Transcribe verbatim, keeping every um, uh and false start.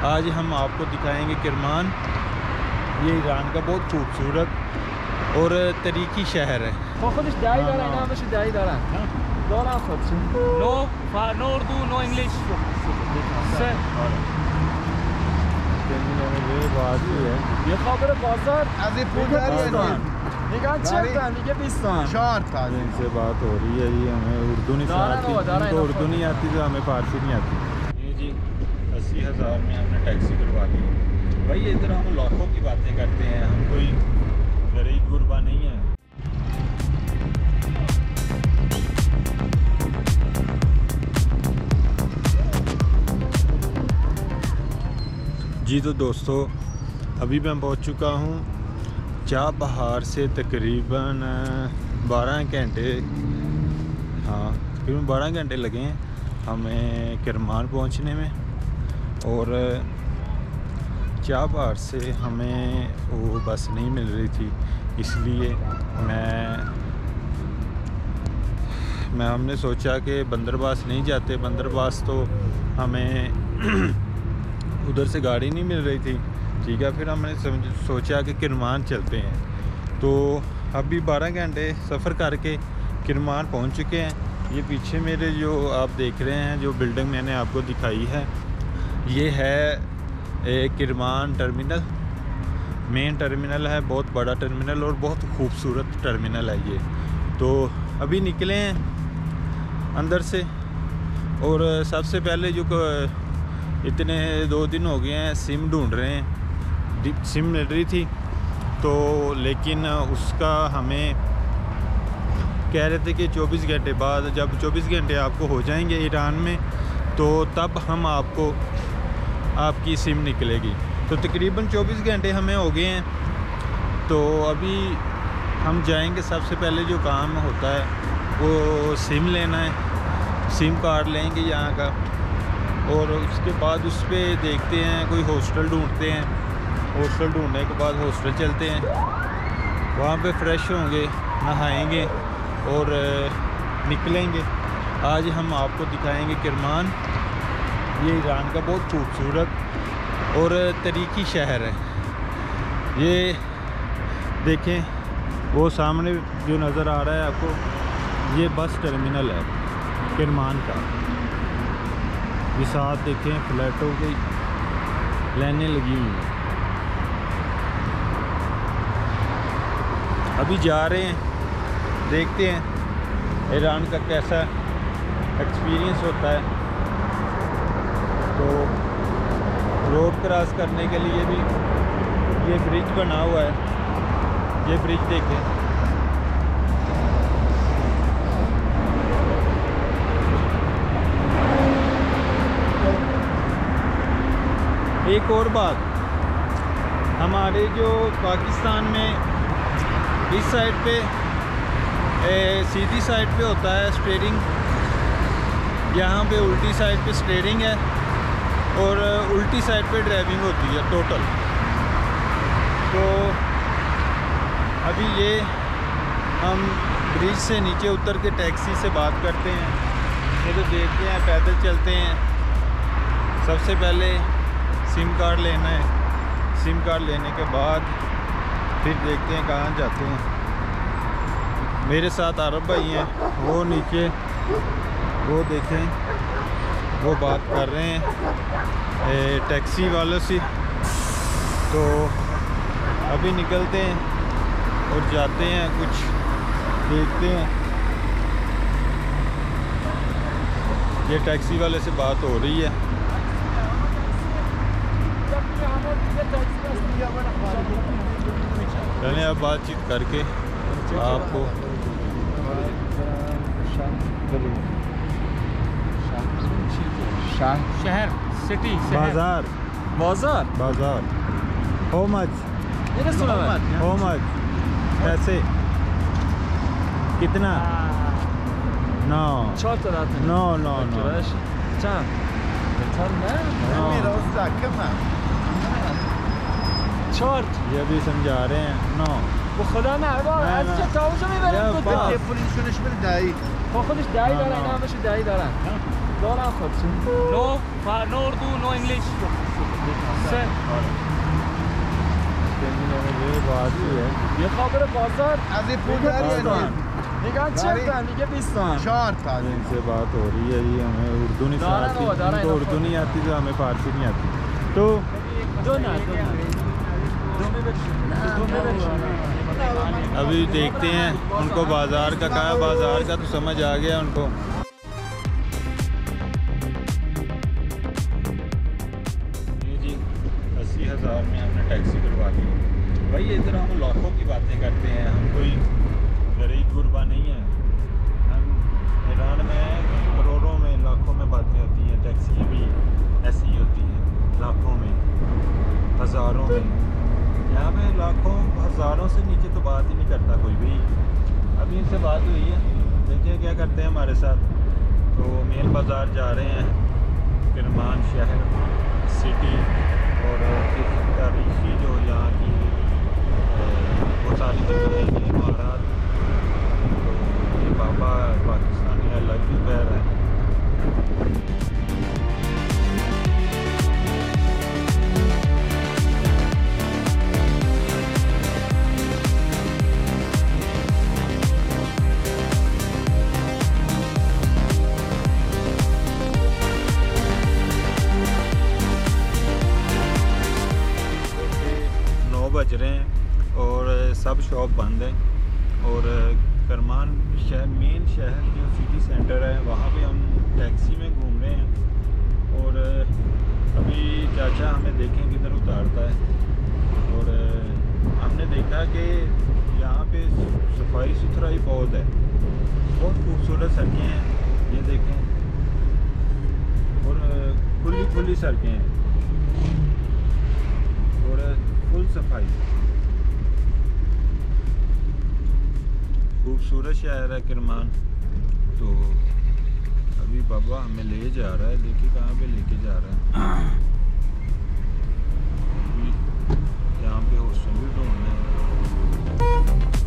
आज हम आपको दिखाएंगे किरमान। ये ईरान का बहुत खूबसूरत और तरीकी शहर है। No no Urdu no English. बात है ये खबर बाजार इनसे बात हो रही है जी। हमें उर्दू नहीं आती, उनको उर्दू नहीं आती तो हमें फारसी नहीं आती। ये जी अस्सी हज़ार में हमने टैक्सी करवा ली। भाई इधर हम लाखों की बातें करते हैं, हम कोई गरीब गुरबा नहीं है। जी तो दोस्तों अभी मैं पहुंच चुका हूं चाबहार से तकरीबन बारह घंटे हाँ तकरीबन बारह घंटे लगे हैं हमें किरमान पहुंचने में। और चाबहार से हमें वो बस नहीं मिल रही थी, इसलिए मैं मैं हमने सोचा कि बंदरबास नहीं जाते। बंदरबास तो हमें उधर से गाड़ी नहीं मिल रही थी, ठीक है। फिर हमने समझ सोचा कि किरमान चलते हैं। तो अभी बारह घंटे सफ़र करके किरमान पहुंच चुके हैं। ये पीछे मेरे जो आप देख रहे हैं जो बिल्डिंग मैंने आपको दिखाई है, ये है एक किरमान टर्मिनल। मेन टर्मिनल है, बहुत बड़ा टर्मिनल और बहुत खूबसूरत टर्मिनल है ये। तो अभी निकले हैं अंदर से। और सबसे पहले जो इतने दो दिन हो गए हैं सिम ढूंढ रहे हैं, सिम मिल रही थी तो, लेकिन उसका हमें कह रहे थे कि चौबीस घंटे बाद, जब चौबीस घंटे आपको हो जाएंगे ईरान में तो तब हम आपको आपकी सिम निकलेगी। तो तकरीबन चौबीस घंटे हमें हो गए हैं। तो अभी हम जाएंगे, सबसे पहले जो काम होता है वो सिम लेना है। सिम कार्ड लेंगे यहाँ का और उसके बाद उस पर देखते हैं कोई हॉस्टल ढूंढते हैं। हॉस्टल ढूंढने के बाद हॉस्टल चलते हैं, वहाँ पे फ्रेश होंगे, नहाएंगे और निकलेंगे। आज हम आपको दिखाएंगे किरमान। ये ईरान का बहुत खूबसूरत और तरीकी शहर है। ये देखें वो सामने जो नज़र आ रहा है आपको, ये बस टर्मिनल है किरमान का। ये साथ देखें फ्लैटों की लाइनें लगी हुई हैं। अभी जा रहे हैं, देखते हैं ईरान का कैसा एक्सपीरियंस होता है। तो रोड क्रॉस करने के लिए भी ये ब्रिज बना हुआ है। ये ब्रिज देखें, एक और बात, हमारे जो पाकिस्तान में इस साइड पे ए, सीधी साइड पे होता है स्टीयरिंग, यहाँ पे उल्टी साइड पे स्टीयरिंग है और उल्टी साइड पे ड्राइविंग होती है टोटल। तो अभी ये हम ब्रिज से नीचे उतर के टैक्सी से बात करते हैं। ये तो देखते हैं, पैदल चलते हैं। सबसे पहले सिम कार्ड लेना है, सिम कार्ड लेने के बाद फिर देखते हैं कहाँ जाते हैं। मेरे साथ अरब भाई हैं, वो नीचे वो देखें वो बात कर रहे हैं ए, टैक्सी वालों से। तो अभी निकलते हैं और जाते हैं, कुछ देखते हैं। ये टैक्सी वाले से बात हो रही है। पहले आप बातचीत करके आपको शहर सिटी बाजार बाजार बाजार हाउ मच हाउ मच पैसे कितना? No no no no short ये भी समझा रहे हैं। नो वो खुदा ना از چه تاوشو میبریم تو ده پولیسونش بده دایی خب خودش دایی داره اینا بشه دایی دارن دارن خودشون نو نو اردو نو انگلیش Neyse. ये बात ही है یه خبر بازار از این پول داری یا نه؟ میگن چه تا میگه بیست تومن چهار تا इनसे बात हो रही है जी हमें उर्दू नहीं दारा आती नो, दारा इनको इनको उर्दू नहीं आती तो हमें फारसी नहीं आती तो دو نه دو نه دو می بچی دو می بچی अभी देखते हैं उनको बाज़ार का कहा बाज़ार का तो समझ आ गया उनको ये जी अस्सी हज़ार में हमने टैक्सी करवा दी भाई इधर हम लाखों की बातें करते हैं हम कोई गरीब गुरबा नहीं है हम ईरान में करोड़ों में लाखों में बातें होती हैं टैक्सी भी ऐसी ही होती है लाखों में हज़ारों में यहाँ पे लाखों हज़ारों से नीचे तो बात ही नहीं करता कोई भी अभी इनसे बात हुई है देखिए क्या करते हैं हमारे साथ तो मेन बाज़ार जा रहे हैं किरमान शहर सिटी और तारीखी जो यहाँ की वो सारी जगह हैं इमारत तो ये बाबा पाकिस्तानी अलग ही कह रहा है बज रहे हैं और सब शॉप बंद है और करमान शहर मेन शहर जो सिटी सेंटर है वहाँ पे हम टैक्सी में घूम रहे हैं और अभी चाचा हमें देखें किधर उतारता है और हमने देखा कि यहाँ पे सफाई सुथराई बहुत है बहुत खूबसूरत सड़कें हैं ये देखें और खुली खुली सड़कें हैं और फुल सफाई खूबसूरत शहर है किरमान तो अभी बाबा हमें ले जा रहा है देखिए कहाँ पे लेके जा रहा है यहाँ पे हॉस्टल भी ढूंढना है